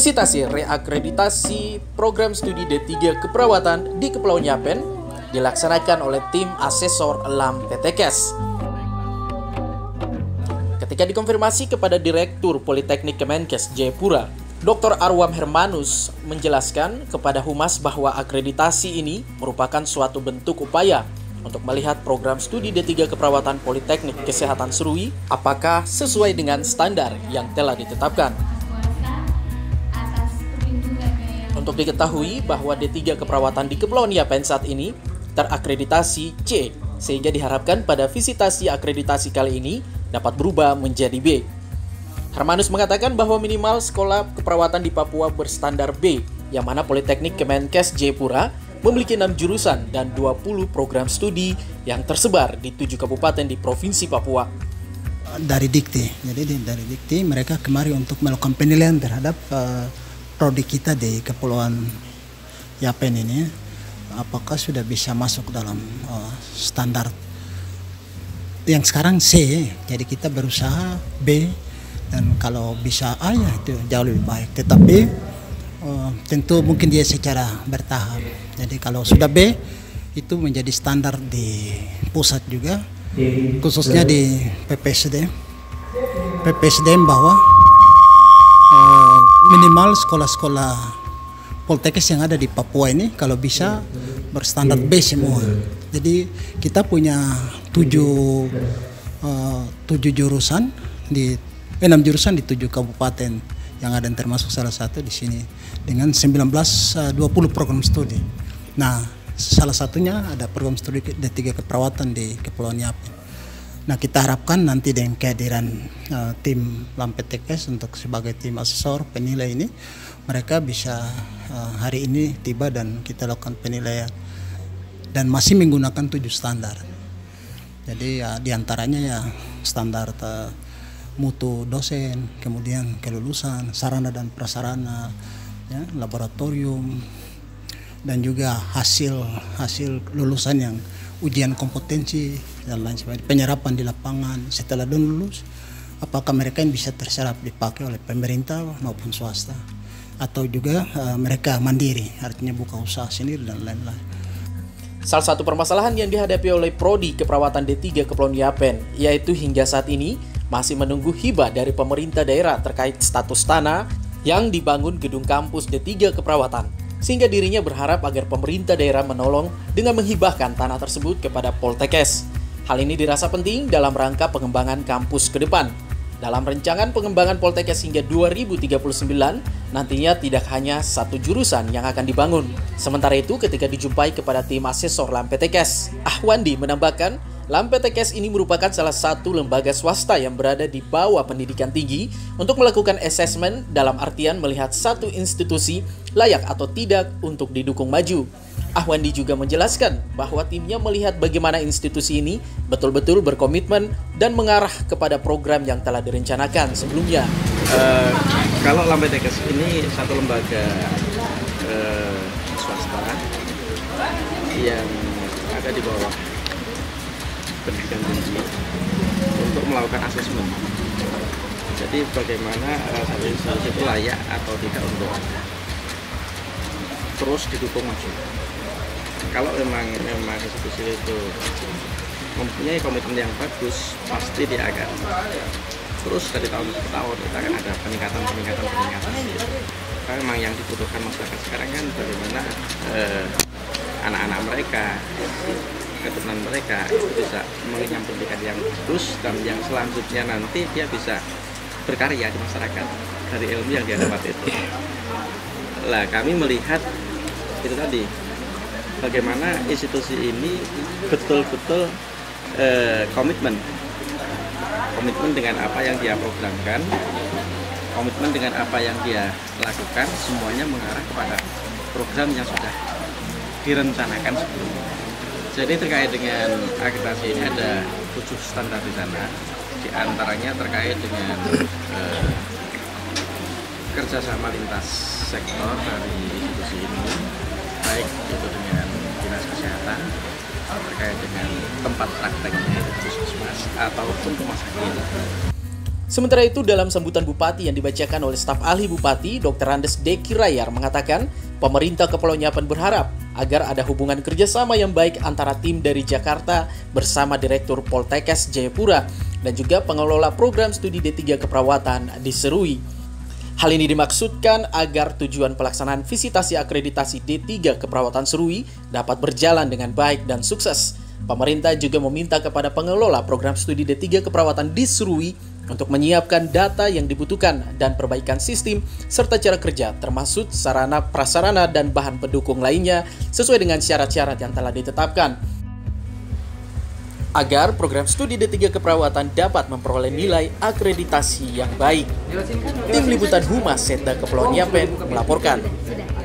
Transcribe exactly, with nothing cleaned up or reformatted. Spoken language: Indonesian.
Visitasi reakreditasi program studi D tiga keperawatan di Kepulauan Yapen dilaksanakan oleh tim asesor LAMPTKes. Ketika dikonfirmasi kepada Direktur Politeknik Kemenkes Jayapura, Doktor Arwam Hermanus menjelaskan kepada Humas bahwa akreditasi ini merupakan suatu bentuk upaya untuk melihat program studi D tiga keperawatan Politeknik Kesehatan Serui apakah sesuai dengan standar yang telah ditetapkan. Untuk diketahui bahwa D tiga keperawatan di Kepulauan Yapen saat ini terakreditasi C, sehingga diharapkan pada visitasi akreditasi kali ini dapat berubah menjadi B. Hermanus mengatakan bahwa minimal sekolah keperawatan di Papua berstandar B, yang mana Politeknik Kemenkes Jayapura memiliki enam jurusan dan dua puluh program studi yang tersebar di tujuh kabupaten di Provinsi Papua. Dari Dikti, jadi dari Dikti mereka kemari untuk melakukan penilaian terhadap uh, prodi kita di Kepulauan Yapen ini, apakah sudah bisa masuk dalam uh, standar yang sekarang C, jadi kita berusaha B, dan kalau bisa A ya itu jauh lebih baik. Tetapi uh, tentu mungkin dia secara bertahap. Jadi kalau sudah B itu menjadi standar di pusat juga, khususnya di P P S D, P P S D bahwa uh, minimal sekolah-sekolah Poltekkes yang ada di Papua ini kalau bisa berstandar B semua. Jadi kita punya tujuh, uh, tujuh jurusan di enam jurusan di tujuh kabupaten yang ada, termasuk salah satu di sini dengan sembilan belas dua puluh program studi. Nah, salah satunya ada program studi D tiga keperawatan di Kepulauan Yapen. Nah, kita harapkan nanti dengan kehadiran uh, tim LAMPTKes untuk sebagai tim asesor penilai ini, mereka bisa uh, hari ini tiba dan kita lakukan penilaian dan masih menggunakan tujuh standar. Jadi ya diantaranya ya standar uh, mutu dosen, kemudian kelulusan, sarana dan prasarana, ya, laboratorium, dan juga hasil hasil lulusan yang ujian kompetensi dan lain sebagainya, penyerapan di lapangan setelah lulus, apakah mereka yang bisa terserap dipakai oleh pemerintah maupun swasta, atau juga uh, mereka mandiri, artinya buka usaha sendiri dan lain-lain. Salah satu permasalahan yang dihadapi oleh Prodi Keperawatan D tiga Kepulauan Yapen, yaitu hingga saat ini masih menunggu hibah dari pemerintah daerah terkait status tanah yang dibangun gedung kampus D tiga Keperawatan, sehingga dirinya berharap agar pemerintah daerah menolong dengan menghibahkan tanah tersebut kepada Poltekkes. Hal ini dirasa penting dalam rangka pengembangan kampus ke depan. Dalam rencangan pengembangan Poltekkes hingga dua ribu tiga puluh sembilan, nantinya tidak hanya satu jurusan yang akan dibangun. Sementara itu, ketika dijumpai kepada tim asesor LAMPTKes, Ahwandi menambahkan, LAMPTKes ini merupakan salah satu lembaga swasta yang berada di bawah pendidikan tinggi untuk melakukan asesmen dalam artian melihat satu institusi layak atau tidak untuk didukung maju. Ahwandi juga menjelaskan bahwa timnya melihat bagaimana institusi ini betul-betul berkomitmen dan mengarah kepada program yang telah direncanakan sebelumnya. Uh, kalau LAMPTKes ini satu lembaga uh, swasta yang ada di bawah pendidikan tinggi untuk melakukan asesmen. Jadi bagaimana uh, satu institusi itu layak atau tidak untuk terus didukung maju. Kalau memang memang institusi itu mempunyai komitmen yang bagus, pasti dia akan terus dari tahun ke tahun kita akan ada peningkatan peningkatan peningkatan. Karena memang yang dibutuhkan masyarakat sekarang kan bagaimana anak-anak eh, mereka, keturunan mereka itu bisa mengenyam pendidikan yang bagus, dan yang selanjutnya nanti dia bisa berkarya di masyarakat dari ilmu yang dia dapat itu. Lah kami melihat itu tadi, bagaimana institusi ini betul-betul eh, komitmen komitmen dengan apa yang dia programkan, komitmen dengan apa yang dia lakukan, semuanya mengarah kepada program yang sudah direncanakan sebelumnya. Jadi terkait dengan akreditasi ini ada tujuh standar di sana, di antaranya terkait dengan eh, kerjasama lintas sektor dari institusi ini, baik itu dengan dinas kesehatan, terkait dengan tempat prakteknya puskesmas ataupun rumah sakit. Sementara itu, dalam sambutan Bupati yang dibacakan oleh staf ahli Bupati, Doktor Andes Deki Rayar mengatakan, pemerintah Kepulauan Yapen berharap agar ada hubungan kerjasama yang baik antara tim dari Jakarta bersama Direktur Poltekkes Jayapura dan juga pengelola program studi D tiga keperawatan di Serui. Hal ini dimaksudkan agar tujuan pelaksanaan visitasi akreditasi D tiga keperawatan Serui dapat berjalan dengan baik dan sukses. Pemerintah juga meminta kepada pengelola program studi D tiga keperawatan di Serui untuk menyiapkan data yang dibutuhkan dan perbaikan sistem serta cara kerja termasuk sarana prasarana dan bahan pendukung lainnya sesuai dengan syarat-syarat yang telah ditetapkan agar program studi D tiga keperawatan dapat memperoleh nilai akreditasi yang baik. Tim Liputan Humas Setda Kepulauan Yapen melaporkan.